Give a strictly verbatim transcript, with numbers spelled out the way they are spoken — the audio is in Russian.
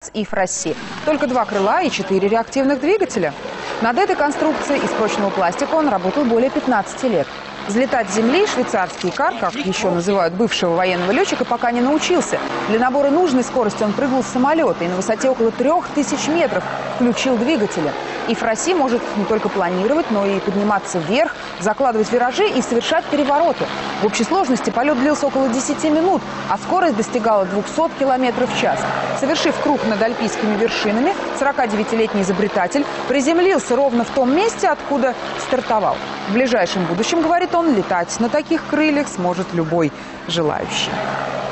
КАЗ «Ив России». Только два крыла и четыре реактивных двигателя. Над этой конструкцией из прочного пластика он работал более пятнадцати лет. Взлетать с земли швейцарский Икар, как еще называют бывшего военного летчика, пока не научился. Для набора нужной скорости он прыгнул с самолета и на высоте около трех тысяч метров включил двигатели. «Ив России» может не только планировать, но и подниматься вверх, закладывать виражи и совершать перевороты. В общей сложности полет длился около десяти минут, а скорость достигала двухсот километров в час. Совершив круг над альпийскими вершинами, сорокадевятилетний изобретатель приземлился ровно в том месте, откуда стартовал. В ближайшем будущем, говорит он, летать на таких крыльях сможет любой желающий.